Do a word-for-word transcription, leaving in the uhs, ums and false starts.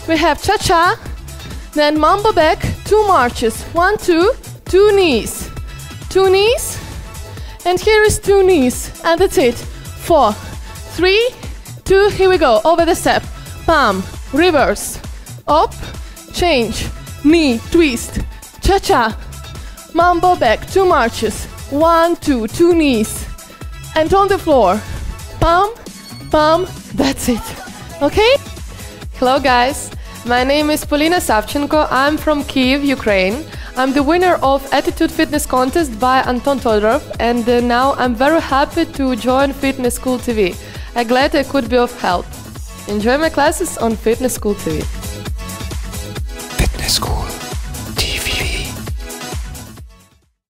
we have cha-cha, then mambo back, two marches, one, two, two knees, two knees, and here is two knees, and that's it. Four, three, two, here we go, over the step, palm, reverse, up, change, knee, twist, cha-cha, mambo back, two marches, one, two, two knees, and on the floor, palm, palm, that's it, okay? Hello guys, my name is Polina Savchenko, I'm from Kyiv, Ukraine. I'm the winner of Attitude Fitness Contest by Anton Todorov, and uh, now I'm very happy to join Fitness School T V. I'm glad I could be of help. Enjoy my classes on Fitness School T V. Fitness School.